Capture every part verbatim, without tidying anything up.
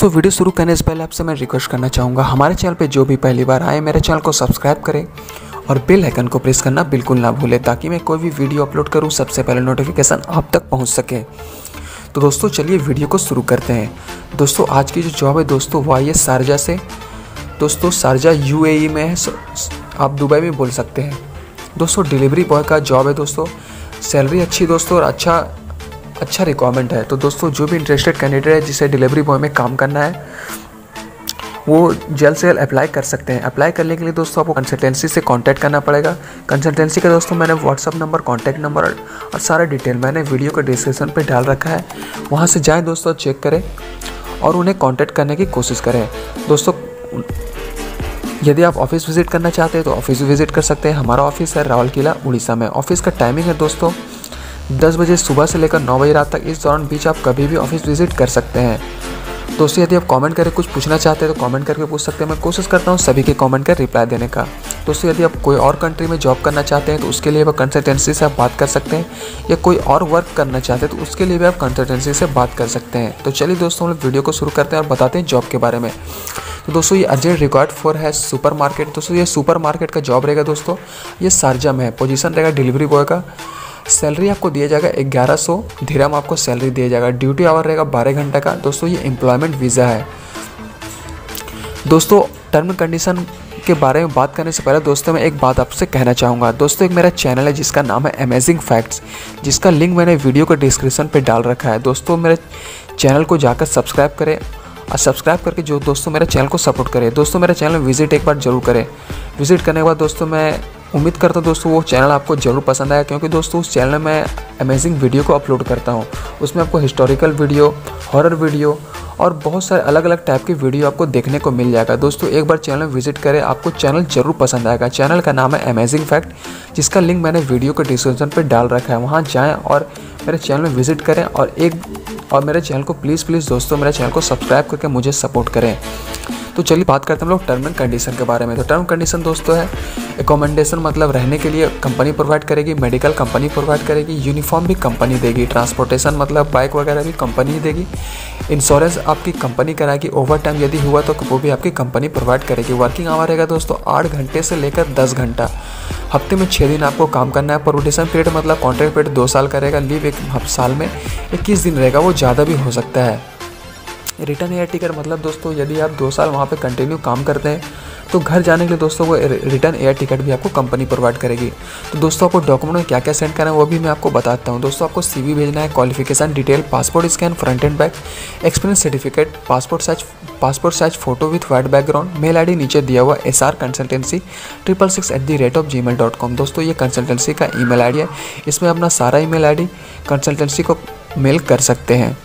दोस्तों वीडियो शुरू करने से पहले आपसे मैं रिक्वेस्ट करना चाहूँगा, हमारे चैनल पे जो भी पहली बार आए मेरे चैनल को सब्सक्राइब करें और बेल आइकन को प्रेस करना बिल्कुल ना भूलें, ताकि मैं कोई भी वीडियो अपलोड करूँ सबसे पहले नोटिफिकेशन आप तक पहुँच सके। तो दोस्तों चलिए वीडियो को शुरू करते हैं। दोस्तों आज की जो जॉब है दोस्तों वो आई है शारजा से। दोस्तों शारजा यूएई में है, आप दुबई में बोल सकते हैं। दोस्तों डिलीवरी बॉय का जॉब है दोस्तों, सैलरी अच्छी दोस्तों और अच्छा अच्छा रिक्वायरमेंट है। तो दोस्तों जो भी इंटरेस्टेड कैंडिडेट है जिसे डिलीवरी बॉय में काम करना है वो जल्द से जल्द अप्लाई कर सकते हैं। अप्लाई करने के लिए दोस्तों आपको कंसल्टेंसी से कांटेक्ट करना पड़ेगा। कंसल्टेंसी का दोस्तों मैंने व्हाट्सअप नंबर, कांटेक्ट नंबर और सारा डिटेल मैंने वीडियो के डिस्क्रिप्शन पे डाल रखा है, वहाँ से जाएँ दोस्तों, चेक करें और उन्हें कॉन्टैक्ट करने की कोशिश करें। दोस्तों यदि आप ऑफिस विज़िट करना चाहते हैं तो ऑफिस विज़िट कर सकते हैं। हमारा ऑफिस है राउरकेला उड़ीसा में। ऑफिस का टाइमिंग है दोस्तों दस बजे सुबह से लेकर नौ बजे रात तक। इस दौरान बीच आप कभी भी ऑफिस विज़िट कर सकते हैं। दोस्तों यदि आप कमेंट करके कुछ पूछना चाहते हैं तो कमेंट करके पूछ सकते हैं। मैं कोशिश करता हूँ सभी के कमेंट का रिप्लाई देने का। दोस्तों यदि आप कोई और कंट्री में जॉब करना चाहते हैं तो उसके लिए आप कंसल्टेंसी से आप बात कर सकते हैं, या कोई और वर्क करना चाहते हैं तो उसके लिए भी आप कंसल्टेंसी से बात कर सकते हैं। तो चलिए दोस्तों हम लोग वीडियो को शुरू करते हैं और बताते हैं जॉब के बारे में। तो दोस्तों ये अर्जेंट रिक्वायर्ड फॉर है सुपर मार्केट। दोस्तों ये सुपर मार्केट का जॉब रहेगा दोस्तों, ये शारजा में है। पोजीशन रहेगा डिलीवरी बॉय का। सैलरी आपको दिया जाएगा ग्यारह सौ दिरहम आपको सैलरी दिया जाएगा। ड्यूटी आवर रहेगा बारह घंटे का। दोस्तों ये एम्प्लॉयमेंट वीज़ा है। दोस्तों टर्म कंडीशन के बारे में बात करने से पहले दोस्तों मैं एक बात आपसे कहना चाहूँगा। दोस्तों एक मेरा चैनल है जिसका नाम है अमेजिंग फैक्ट्स, जिसका लिंक मैंने वीडियो के डिस्क्रिप्शन पे डाल रखा है। दोस्तों मेरे चैनल को जाकर सब्सक्राइब करें और सब्सक्राइब करके जो दोस्तों मेरे चैनल को सपोर्ट करें। दोस्तों मेरे चैनल में विजिट एक बार जरूर करें। विजिट करने के बाद दोस्तों मैं उम्मीद करता हूँ दोस्तों वो चैनल आपको ज़रूर पसंद आया, क्योंकि दोस्तों उस चैनल में अमेजिंग वीडियो को अपलोड करता हूँ। उसमें आपको हिस्टोरिकल वीडियो, हॉरर वीडियो और बहुत सारे अलग अलग टाइप की वीडियो आपको देखने को मिल जाएगा। दोस्तों एक बार चैनल विजिट करें, आपको चैनल ज़रूर पसंद आएगा। चैनल का नाम है अमेजिंग फैक्ट, जिसका लिंक मैंने वीडियो के डिस्क्रिप्शन पर डाल रखा है। वहाँ जाएँ और मेरे चैनल में विजिट करें और एक और मेरे चैनल को प्लीज़ प्लीज़ दोस्तों मेरे चैनल को सब्सक्राइब करके मुझे सपोर्ट करें। तो चलिए बात करते हैं हम लोग टर्म एंड कंडीशन के बारे में। तो टर्म कंडीशन दोस्तों है एकोमोडेशन, मतलब रहने के लिए कंपनी प्रोवाइड करेगी, मेडिकल कंपनी प्रोवाइड करेगी, यूनिफॉर्म भी कंपनी देगी, ट्रांसपोर्टेशन मतलब बाइक वगैरह भी कंपनी ही देगी, इंश्योरेंस आपकी कंपनी कराएगी, ओवर टाइम यदि हुआ तो वो भी आपकी कंपनी प्रोवाइड करेगी। वर्किंग आवर रहेगा दोस्तों आठ घंटे से लेकर दस घंटा। हफ्ते में छः दिन आपको काम करना है। प्रोबेशन पीरियड मतलब कॉन्ट्रैक्ट पीरियड दो साल का रहेगा। लीव एक साल में इक्कीस दिन रहेगा, वो ज़्यादा भी हो सकता है। रिटर्न एयर टिकट मतलब दोस्तों यदि आप दो साल वहाँ पे कंटिन्यू काम करते हैं तो घर जाने के लिए दोस्तों वो रिटर्न एयर टिकट भी आपको कंपनी प्रोवाइड करेगी। तो दोस्तों आपको डॉक्यूमेंट में क्या क्या सेंड करना है वो भी मैं आपको बताता हूँ। दोस्तों आपको सीवी भेजना है, qualification detail, passport scan front and back, experience certificate, passport size passport size photo with white background, mail ID नीचे दिया हुआ S R consultancy triple six at the rate of G mail dot com. दोस्तों ये consultancy का ई mail I D है, इसमें अपना सारा E mail I D consultancy को मेल कर सकते हैं।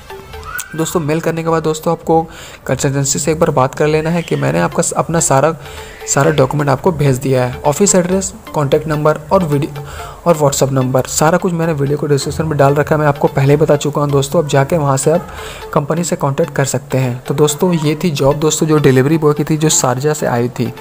दोस्तों मेल करने के बाद दोस्तों आपको कंसल्टेंसी से एक बार बात कर लेना है कि मैंने आपका अपना सारा सारा डॉक्यूमेंट आपको भेज दिया है। ऑफिस एड्रेस, कॉन्टैक्ट नंबर और वीडियो और व्हाट्सअप नंबर सारा कुछ मैंने वीडियो को डिस्क्रिप्शन में डाल रखा है। मैं आपको पहले ही बता चुका हूँ दोस्तों। अब जाके वहाँ से आप कंपनी से कॉन्टैक्ट कर सकते हैं। तो दोस्तों ये थी जॉब दोस्तों जो डिलीवरी बॉय की थी, जो शारजा से आई थी।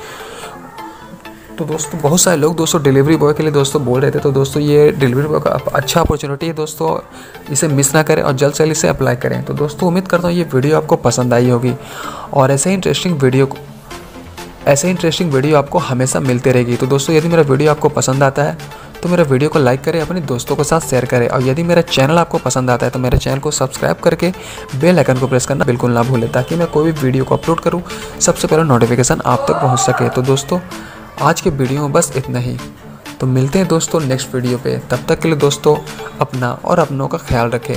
तो दोस्तों बहुत सारे लोग दोस्तों डिलीवरी बॉय के लिए दोस्तों बोल रहे थे। तो दोस्तों ये डिलीवरी बॉय का अच्छा अपॉर्चुनिटी है दोस्तों, इसे मिस ना करें और जल्द से जल्द इसे अप्लाई करें। तो दोस्तों उम्मीद करता हूँ ये वीडियो आपको पसंद आई होगी और ऐसे ही इंटरेस्टिंग वीडियो ऐसे ही इंटरेस्टिंग वीडियो आपको हमेशा मिलती रहेगी। तो दोस्तों यदि मेरा वीडियो आपको पसंद आता है तो मेरा वीडियो को लाइक करें, अपने दोस्तों के साथ शेयर करें, और यदि मेरा चैनल आपको पसंद आता है तो मेरे चैनल को सब्सक्राइब करके बेल आइकन को प्रेस करना बिल्कुल ना भूलें, ताकि मैं कोई भी वीडियो को अपलोड करूँ सबसे पहले नोटिफिकेशन आप तक पहुँच सके। तो दोस्तों आज के वीडियो में बस इतना ही। तो मिलते हैं दोस्तों नेक्स्ट वीडियो पे। तब तक के लिए दोस्तों अपना और अपनों का ख्याल रखें।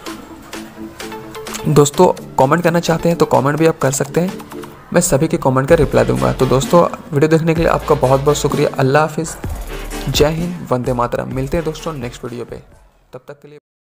दोस्तों कमेंट करना चाहते हैं तो कमेंट भी आप कर सकते हैं, मैं सभी के कमेंट का रिप्लाई दूंगा। तो दोस्तों वीडियो देखने के लिए आपका बहुत बहुत शुक्रिया। अल्लाह हाफिज़, जय हिंद, वंदे मातरम। मिलते हैं दोस्तों नेक्स्ट वीडियो पे, तब तक के लिए।